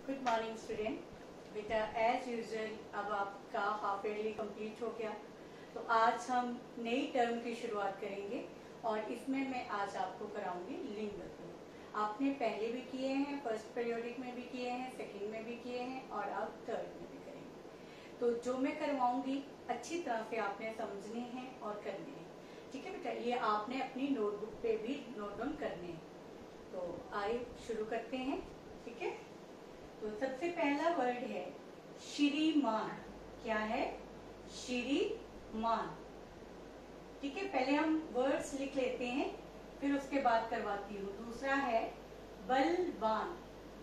Good morning student. बेटा as usual अब आपका हाफ ईयरली कंप्लीट हो गया, तो आज हम नई टर्म की शुरुआत करेंगे और इसमें मैं आज आपको कराऊंगी लिंग गठन। आपने पहले भी किए हैं, फर्स्ट पीरियोडिक में भी किए हैं, सेकंड में भी किए हैं और अब थर्ड में भी करेंगे। तो जो मैं करवाऊंगी अच्छी तरह से आपने समझने हैं और करने हैं। ठीक है बेटा, ये आपने अपनी नोटबुक पे भी नोट डाउन करने हैं। तो आइए शुरू करते हैं। ठीक है, तो सबसे पहला वर्ड है श्रीमान। क्या है? श्रीमान। ठीक है, पहले हम वर्ड्स लिख लेते हैं, फिर उसके बाद करवाती हूँ। दूसरा है बलवान।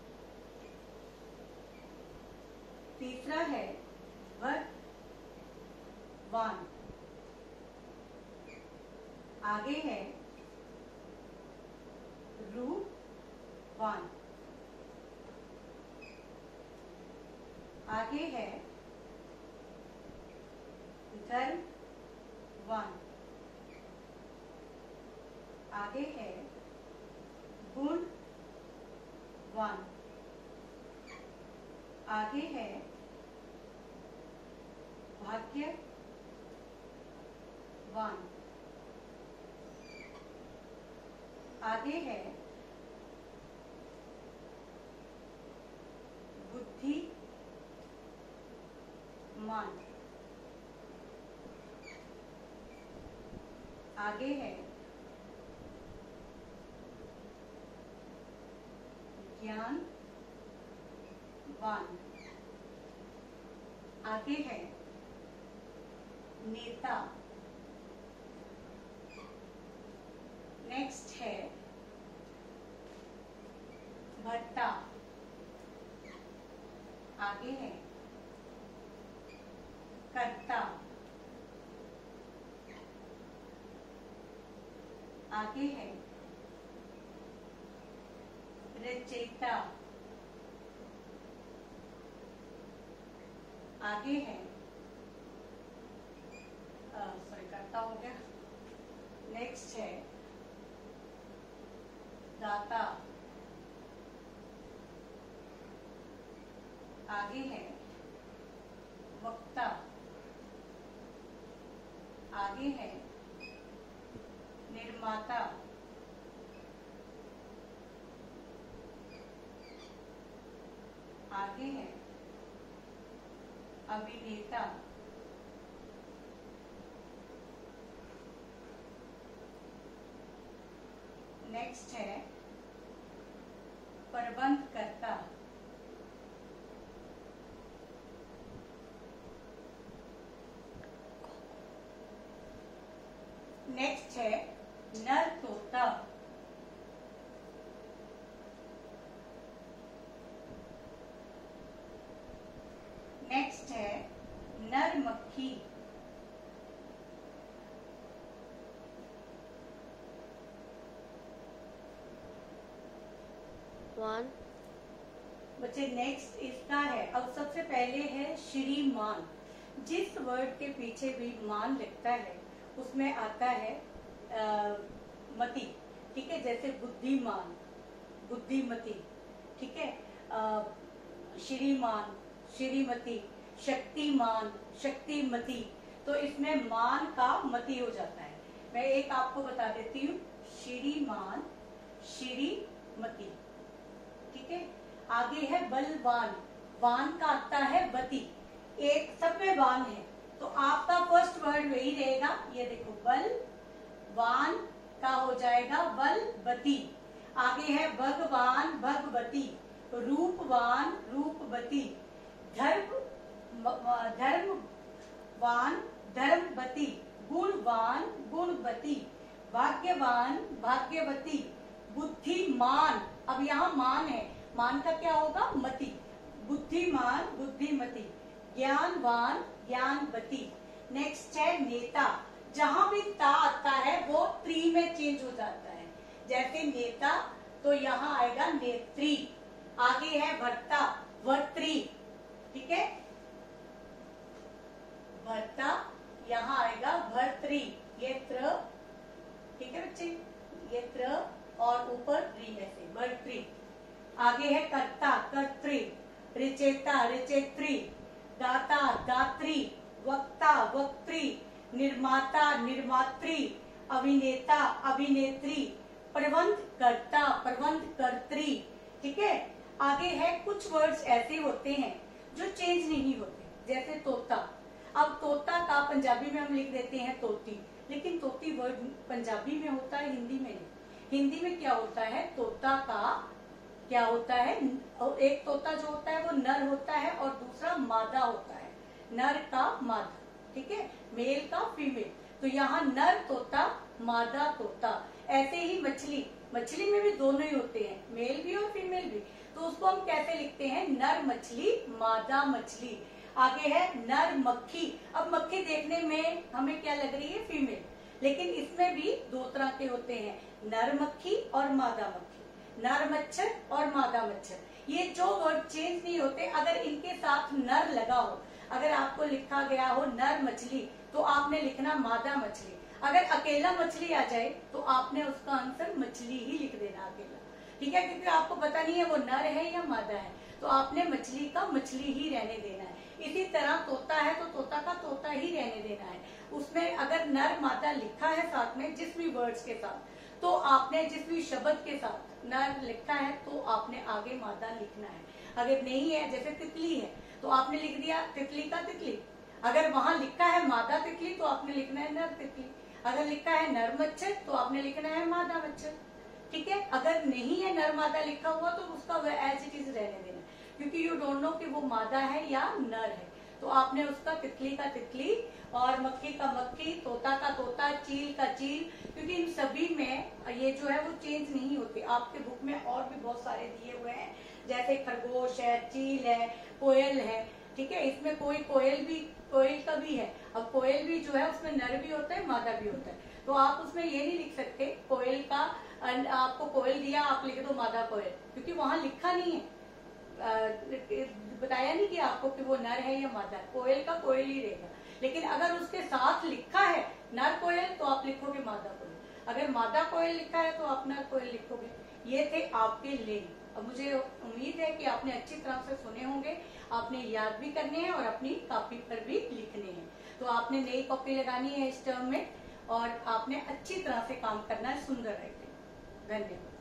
तीसरा है भगवान। आगे है रूपवान। आगे है धर्मवान। आगे है गुणवान। आगे है भाग्यवान। आगे है बुद्धिमान। आगे है ज्ञानवान। आगे है नेता। नेक्स्ट है भट्टा। आगे है कर्ता। आगे है रचयिता। आगे है सॉरी कर्ता हो गया। नेक्स्ट है दाता। आगे है वक्ता। आगे है निर्माता। आगे है अभिनेता। नेक्स्ट है प्रबंधकर्ता। नेक्स्ट है नर तोता। नेक्स्ट है नर मक्खी। बच्चे नेक्स्ट इसका है। अब सबसे पहले है श्रीमान। जिस वर्ड के पीछे भी मान लगता है उसमें आता है मति। ठीक है, जैसे बुद्धिमान, बुद्धिमती। ठीक है, श्रीमान, श्रीमती। शक्तिमान, शक्तिमती। तो इसमें मान का मति हो जाता है। मैं एक आपको बता देती हूँ, श्रीमान, श्रीमती। ठीक है, आगे है बलवान। वान का आता है बती। एक सब में वान है, तो आपका फर्स्ट वर्ड वही रहेगा। ये देखो, बल वान का हो जाएगा बलवती। आगे है भगवान, भगवती। रूपवान, रूपवती। धर्मवान, धर्मवती। गुणवान, गुणवती। भाग्यवान, भाग्यवती। बुद्धिमान, अब यहाँ मान है, मान का क्या होगा? मति। बुद्धिमान, बुद्धिमती। ज्ञानवान, ज्ञानवती। नेक्स्ट है नेता। जहां भी ता आता है वो त्री में चेंज हो जाता है। जैसे नेता तो यहाँ आएगा नेत्री। आगे है भर्ता, भर्त्री। ठीक है, भर्ता यहाँ आएगा भर्त्री। ये त्र। ठीक है बच्चे, ये त्र और ऊपर त्री, ऐसे भर्त्री। आगे है कर्ता, कर्त्री। ऋचेता ऋचेत्री, दाता दात्री, वक्ता वक्त्री, निर्माता निर्मात्री, अभिनेता अभिनेत्री, प्रबंध कर्ता प्रबंध कर्त्री। ठीक है, आगे है कुछ वर्ड्स ऐसे होते हैं जो चेंज नहीं होते, जैसे तोता। अब तोता का पंजाबी में हम लिख देते हैं तोती, लेकिन तोती वर्ड पंजाबी में होता है, हिंदी में नहीं। हिंदी में क्या होता है, तोता का क्या होता है, एक तोता जो होता है वो नर होता है और दूसरा मादा होता है, नर का मादा। ठीक है, मेल का फीमेल। तो यहाँ नर तोता मादा तोता। ऐसे ही मछली, मछली में भी दोनों ही होते हैं, मेल भी और फीमेल भी। तो उसको हम कैसे लिखते हैं, नर मछली मादा मछली। आगे है नर मक्खी। अब मक्खी देखने में हमें क्या लग रही है, फीमेल, लेकिन इसमें भी दो तरह के होते हैं, नर मक्खी और मादा मक्खी, नर मच्छर और मादा मच्छर। ये जो वर्ड चेंज नहीं होते, अगर इनके साथ नर लगा हो, अगर आपको लिखा गया हो नर मछली तो आपने लिखना मादा मछली। अगर अकेला मछली आ जाए तो आपने उसका आंसर मछली ही लिख देना, अकेला। ठीक है, क्योंकि आपको पता नहीं है वो नर है या मादा है, तो आपने मछली का मछली ही रहने देना है। इसी तरह तोता है तो तोता का तोता ही रहने देना है। उसमें अगर नर मादा लिखा है साथ में, जिस भी वर्ड्स के साथ, तो आपने जिस भी शब्द के साथ नर लिखा है तो आपने आगे मादा लिखना है। अगर नहीं है, जैसे तितली है तो आपने लिख दिया तितली का तितली। अगर वहां लिखा है मादा तितली तो आपने लिखना है नर तितली। अगर लिखा है नर मच्छर तो आपने लिखना है मादा मच्छर। ठीक है, अगर नहीं है नर मादा लिखा हुआ तो उसका एज इट इज रहने देना, क्योंकि यू डोंट नो कि वो मादा है या नर है। तो आपने उसका तितली का तितली और मक्खी का मक्खी, तोता का तोता, चील का चील, क्योंकि इन सभी में ये जो है वो चेंज नहीं होते। आपके बुक में और भी बहुत सारे दिए हुए हैं, जैसे खरगोश है, चील है, कोयल है। ठीक है, इसमें कोयल का भी है। अब कोयल भी जो है उसमें नर भी होता है मादा भी होता है, तो आप उसमें ये नहीं लिख सकते कोयल का, आपको कोयल दिया आप लिख दो मादा कोयल, क्योंकि वहां लिखा नहीं है, बताया नहीं कि आपको कि वो नर है या मादा। कोयल का कोयल ही रहेगा, लेकिन अगर उसके साथ लिखा है नर कोयल तो आप लिखोगे मादा कोयल, अगर मादा कोयल लिखा है तो आप नर कोयल लिखोगे। ये थे आपके लेन। अब मुझे उम्मीद है कि आपने अच्छी तरह से सुने होंगे, आपने याद भी करने हैं और अपनी कॉपी पर भी लिखने हैं। तो आपने नई कॉपी लगानी है इस टर्म में, और आपने अच्छी तरह से काम करना है, सुंदर राइटिंग। धन्यवाद।